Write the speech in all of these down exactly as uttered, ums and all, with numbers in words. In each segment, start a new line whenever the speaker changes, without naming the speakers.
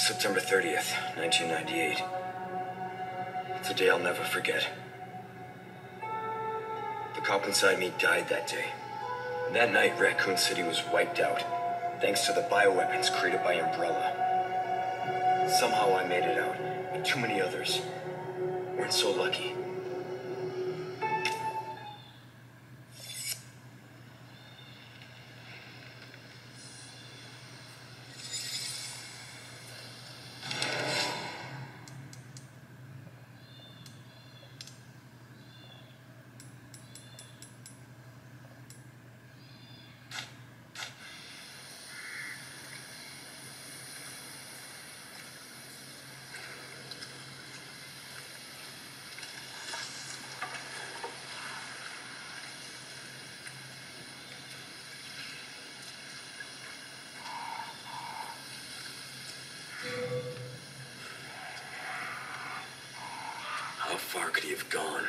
September thirtieth, nineteen ninety-eight. It's a day I'll never forget. The cop inside me died that day. And that night, Raccoon City was wiped out, thanks to the bioweapons created by Umbrella. Somehow I made it out, but too many others weren't so lucky. How far could he have gone?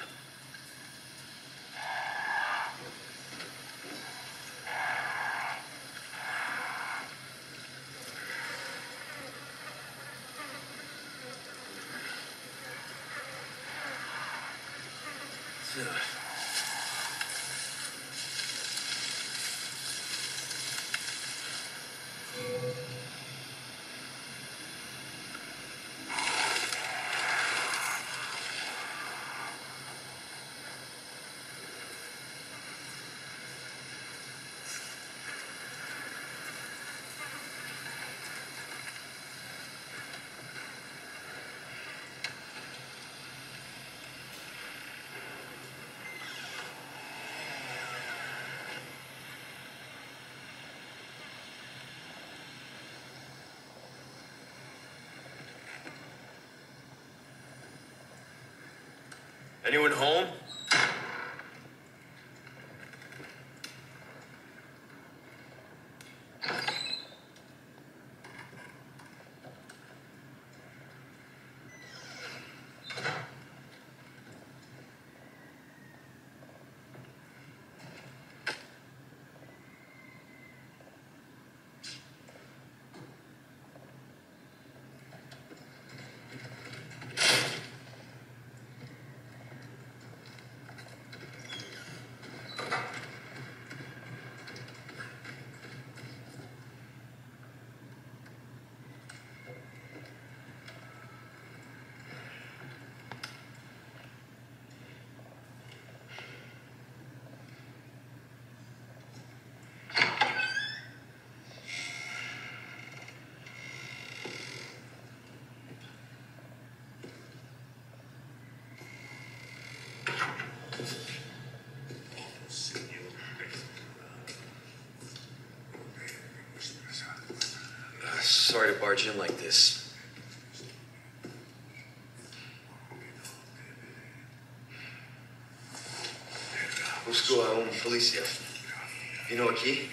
Ugh. Anyone home? Sorry to barge in like this. Busco a un policía. ¿Vino aquí?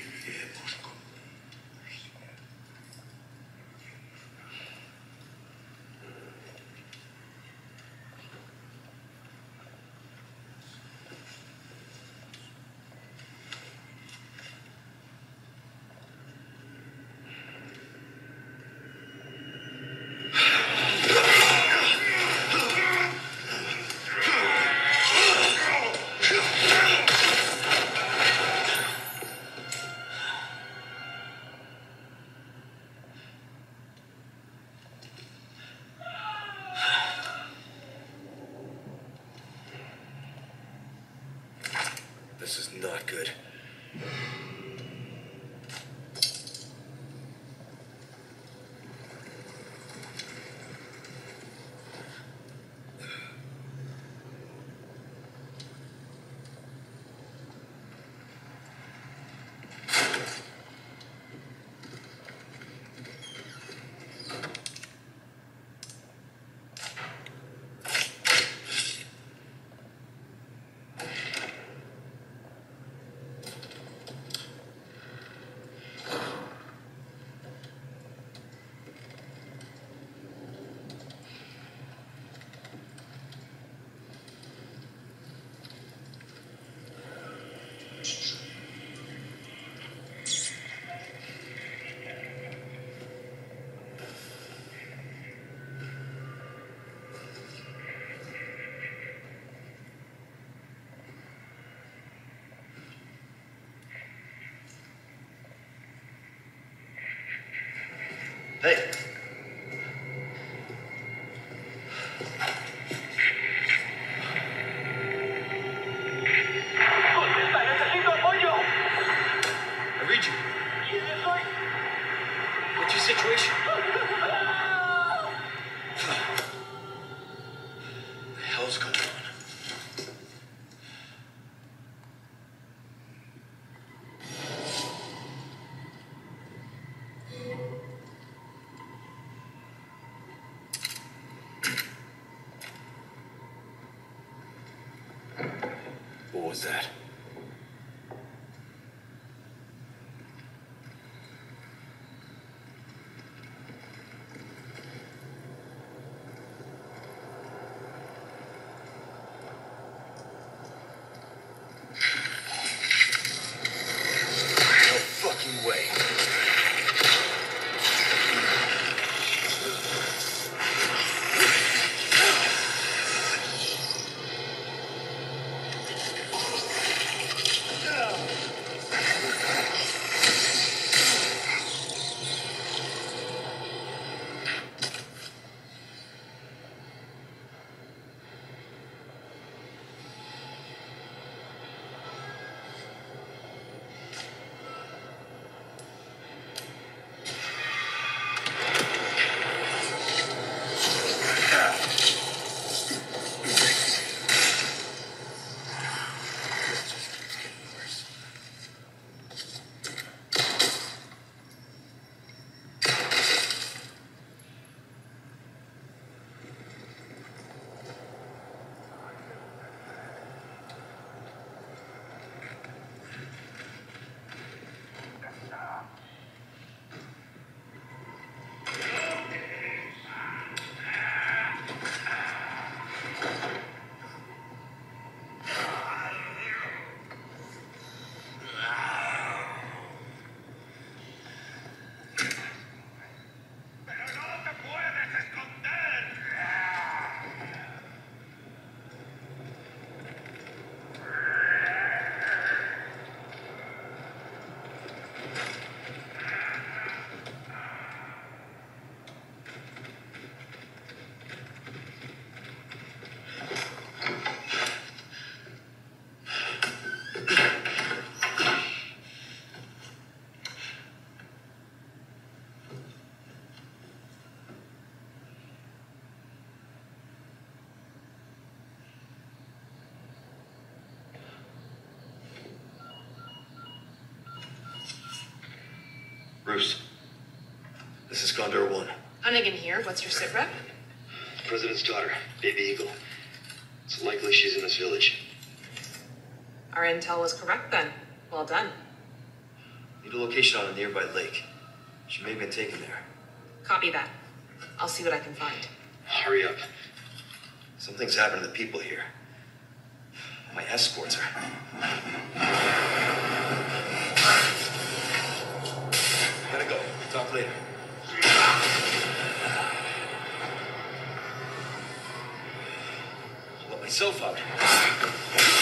This is not good. Hey. I read you. What's your situation? What the hell's going on? What was that? No fucking way. Bruce, this is Condor One.
Hunnigan here. What's your sit rep?
The President's daughter, Baby Eagle. It's likely she's in this village.
Our intel was correct then. Well done.
Need a location on a nearby lake. She may have been taken there.
Copy that. I'll see what I can find.
Hurry up. Something's happened to the people here. My escorts are... Gotta go. Talk later. I'll let myself out.